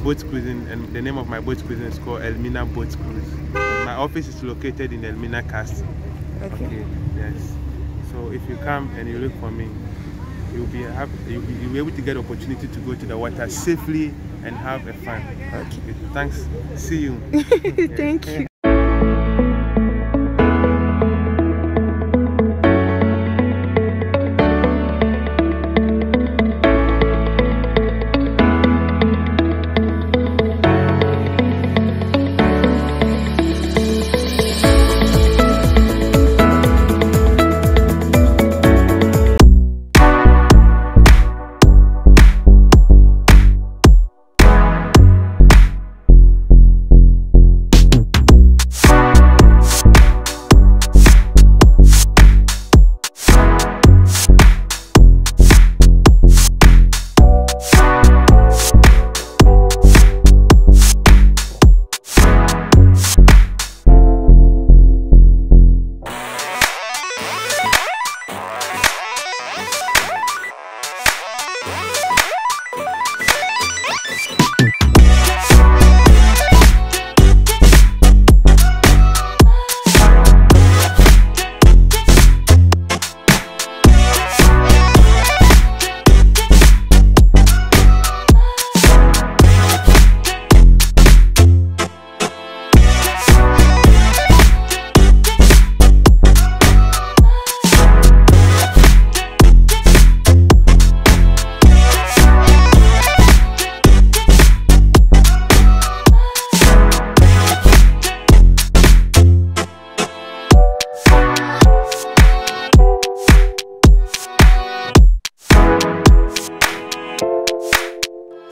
boat cruising, and the name of my boat cruising is called Elmina Boat Cruise. My office is located in Elmina Castle. Okay. Yes. So if you come and you look for me, you'll be able to get opportunity to go to the water safely and have a fun. Okay. Thanks. See you. Thank you.